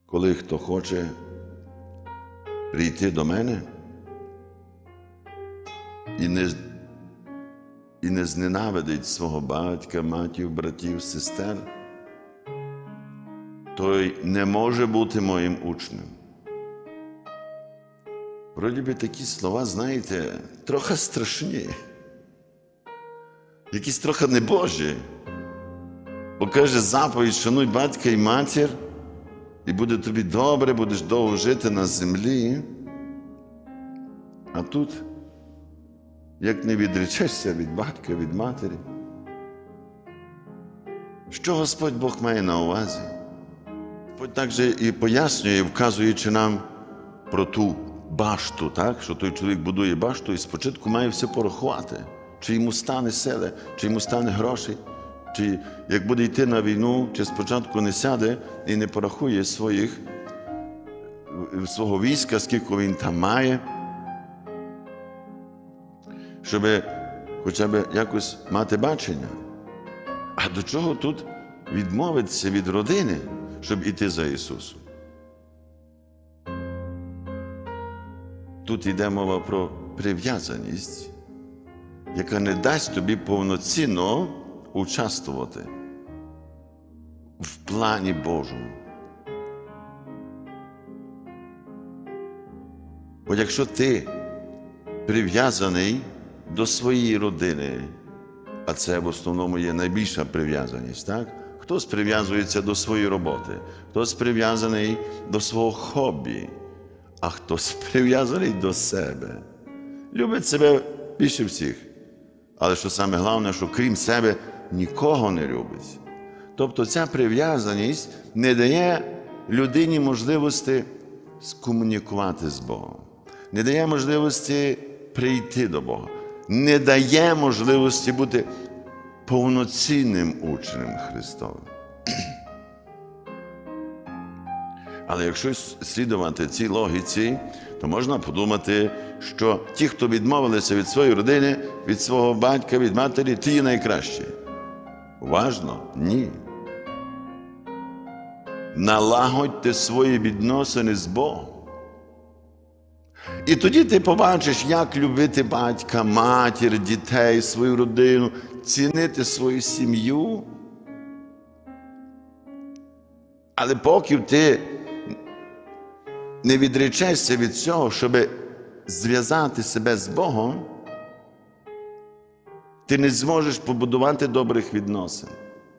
коли хто хоче прийти до мене і не зненавидить свого батька, матір, братів, сестер, той не може бути моїм учнем. Вроді би такі слова, знаєте, трохи страшні, якісь трохи небожі. Бо каже заповідь: шануй батька і матір, і буде тобі добре, будеш довго жити на землі. А тут, як не відречешся від батька, від матері, що Господь Бог має на увазі? Господь також і пояснює, вказуючи нам про ту башту, так? Що той чоловік будує башту і спочатку має все порахувати, чи йому стане сили, чи йому стане грошей, чи як буде йти на війну, чи спочатку не сяде і не порахує свого війська, скільки він там має, щоб хоча б якось мати бачення. А до чого тут відмовитися від родини, щоб іти за Ісусом? Тут йде мова про прив'язаність, яка не дасть тобі повноцінно участвувати в плані Божому. Бо якщо ти прив'язаний до своєї родини, а це в основному є найбільша прив'язаність, так? Хтось прив'язується до своєї роботи, хтось прив'язаний до свого хобі, а хтось прив'язаний до себе. Любить себе більше всіх. Але що саме головне, що крім себе нікого не любить. Тобто ця прив'язаність не дає людині можливості скомунікувати з Богом, не дає можливості прийти до Бога, не дає можливості бути повноцінним учнем Христовим. Але якщо слідувати цій логіці, то можна подумати, що ті, хто відмовилися від своєї родини, від свого батька, від матері, ті є найкращі. Уважно? Ні. Налагодьте свої відносини з Богом. І тоді ти побачиш, як любити батька, матір, дітей, свою родину, цінити свою сім'ю. Але поки ти не відречешся від цього, щоб зв'язати себе з Богом, ти не зможеш побудувати добрих відносин.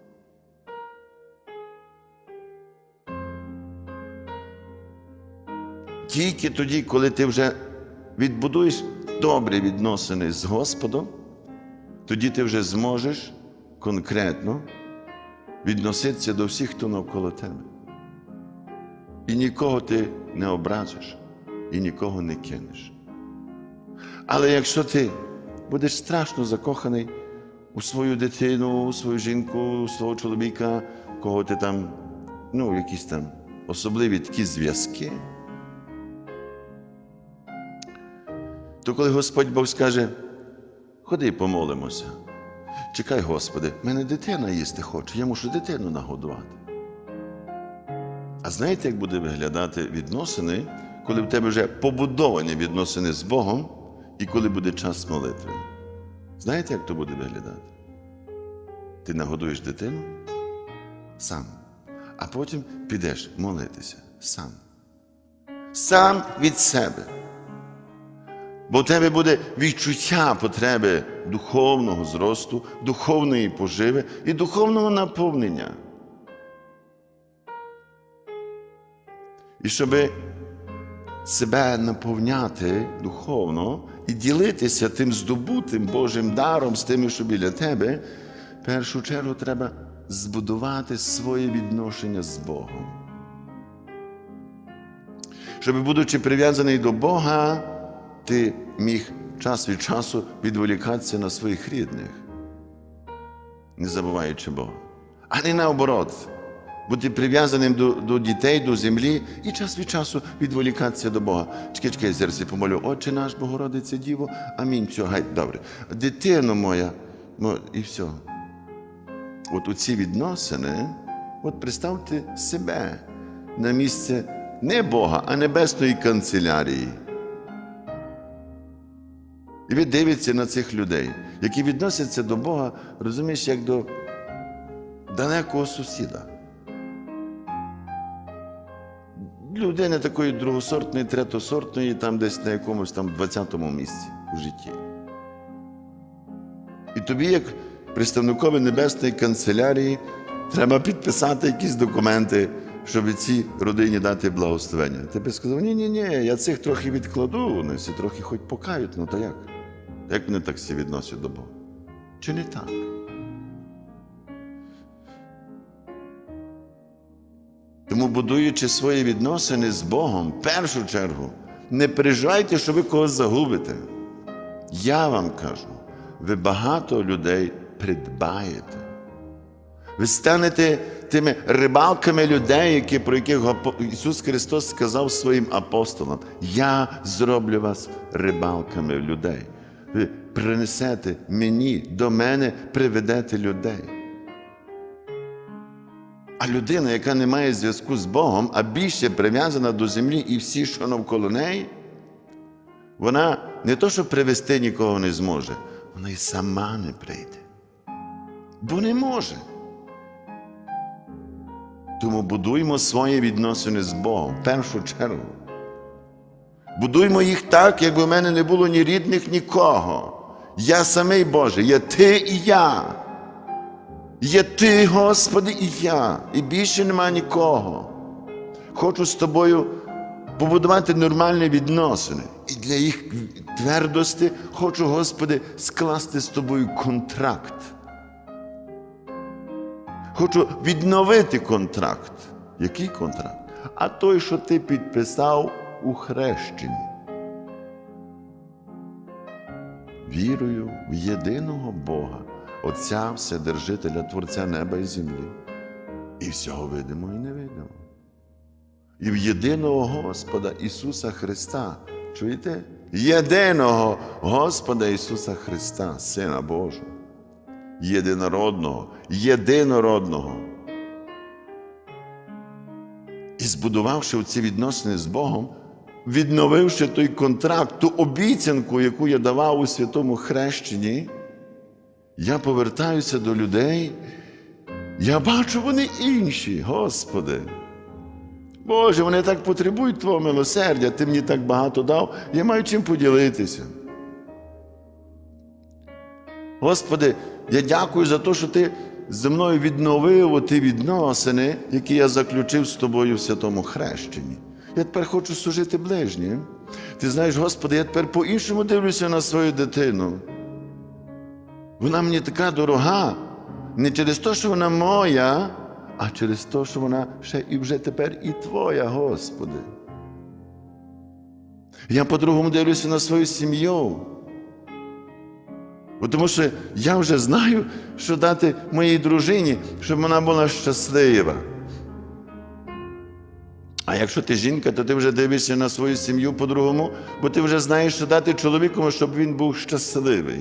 Тільки тоді, коли ти вже відбудуєш добрі відносини з Господом, тоді ти вже зможеш конкретно відноситися до всіх, хто навколо тебе. І нікого ти не образиш, і нікого не кинеш. Але якщо ти будеш страшно закоханий у свою дитину, у свою жінку, у свого чоловіка, кого ти там, якісь там особливі такі зв'язки, то коли Господь Бог скаже: ходи помолимося, чекай, Господи, в мене дитина їсти хоче, я мушу дитину нагодувати. А знаєте, як буде виглядати відносини, коли в тебе вже побудовані відносини з Богом і коли буде час молитви? Знаєте, як то буде виглядати? Ти нагодуєш дитину сам, а потім підеш молитися сам. Сам від себе. Бо в тебе буде відчуття потреби духовного зросту, духовної поживи і духовного наповнення. І щоб себе наповняти духовно і ділитися тим здобутим Божим даром з тими, що біля тебе, в першу чергу треба збудувати своє відношення з Богом. Щоб, будучи прив'язаний до Бога, ти міг час від часу відволікатися на своїх рідних, не забуваючи Бога. А не наоборот, бути прив'язаним до дітей, до землі і час від часу відволікатися до Бога. Чекай, зараз я помолю: Отче наш, Богородице Діво, амінь, все, гай, добре. Дитино моя, і все. От у ці відносини, представте себе на місце не Бога, а небесної канцелярії. І ви дивитеся на цих людей, які відносяться до Бога, розумієш, як до далекого сусіда. Людини такої другосортної, третосортної, там десь на якомусь там 20-му місці в житті. І тобі, як представникові небесної канцелярії, треба підписати якісь документи, щоб цій родині дати благословення. Ти б сказав, ні, я цих трохи відкладу, вони всі трохи хоч покають, ну то як? Як вони так всі відносять до Бога? Чи не так? Тому, будуючи свої відносини з Богом, в першу чергу, не переживайте, що ви когось загубите. Я вам кажу, ви багато людей придбаєте. Ви станете тими рибалками людей, про яких Ісус Христос сказав своїм апостолам: «Я зроблю вас рибалками людей». Ви принесете мені, до мене приведете людей. А людина, яка не має зв'язку з Богом, а більше прив'язана до землі і всі, що навколо неї, вона не то, що привести нікого не зможе, вона і сама не прийде. Бо не може. Тому будуймо свої відносини з Богом, в першу чергу. Будуймо їх так, якби в мене не було ні рідних, нікого. Я самий Божий, є ти і я. Є ти, Господи, і я. І більше нема нікого. Хочу з тобою побудувати нормальні відносини. І для їх твердості хочу, Господи, скласти з тобою контракт. Хочу відновити контракт. Який контракт? А той, що ти підписав у хрещенні. Вірую в єдиного Бога, Отця Вседержителя, Творця неба і землі, і всього видимого і невидимого. І в єдиного Господа Ісуса Христа, чуєте? Єдиного Господа Ісуса Христа, Сина Божого, єдинородного. І збудувавши ці відносини з Богом, відновивши той контракт, ту обіцянку, яку я давав у святому хрещенні, я повертаюся до людей, я бачу, вони інші, Господи. Боже, вони так потребують Твого милосердя, Ти мені так багато дав, я маю чим поділитися. Господи, я дякую за те, що Ти зі мною відновив ті відносини, які я заключив з Тобою в святому хрещенні. Я тепер хочу служити ближнім. Ти знаєш, Господи, я тепер по-іншому дивлюся на свою дитину. Вона мені така дорога, не через те, що вона моя, а через те, що вона ще і вже тепер і Твоя, Господи. Я по-другому дивлюся на свою сім'ю. Тому що я вже знаю, що дати моїй дружині, щоб вона була щаслива. А якщо ти жінка, то ти вже дивишся на свою сім'ю по-другому, бо ти вже знаєш, що дати чоловіку, щоб він був щасливий.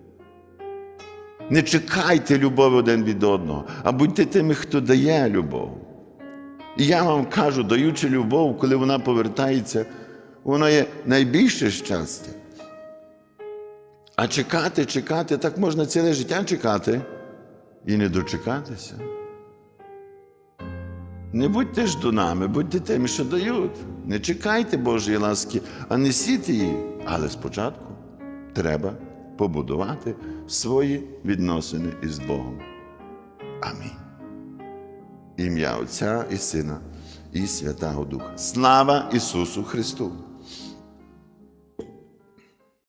Не чекайте любові один від одного, а будьте тими, хто дає любов. І я вам кажу, даючи любов, коли вона повертається, воно є найбільше щастя. А чекати, так можна ціле життя чекати і не дочекатися. Не будьте ждунами, будьте тими, що дають. Не чекайте Божої ласки, а несіть її. Але спочатку треба побудувати свої відносини із Богом. Амінь. Ім'я Отця і Сина і Святого Духа. Слава Ісусу Христу!